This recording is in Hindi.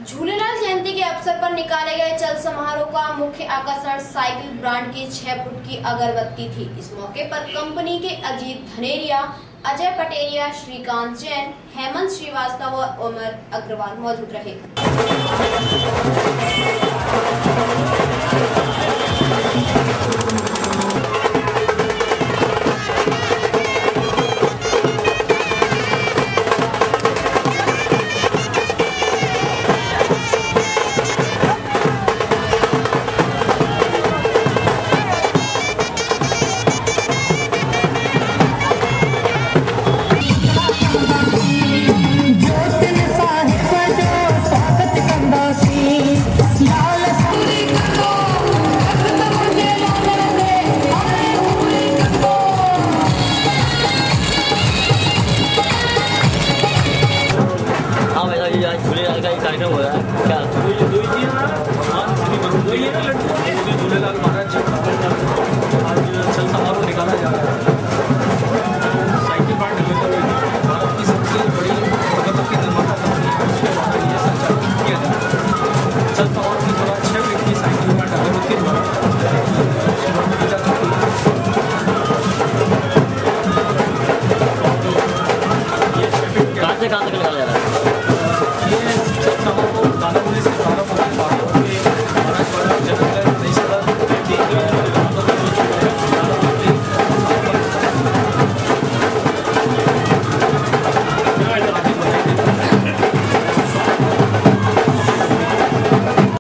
झूलेलाल जयंती के अवसर पर निकाले गए चल समारोह का मुख्य आकर्षण साइकिल ब्रांड की 6 फुट की अगरबत्ती थी। इस मौके पर कंपनी के अजीत धनेरिया, अजय पटेरिया, श्रीकांत जैन, हेमंत श्रीवास्तव और उमर अग्रवाल मौजूद रहे। झूलेलाल का एक कार्यक्रम हो रहा है क्या?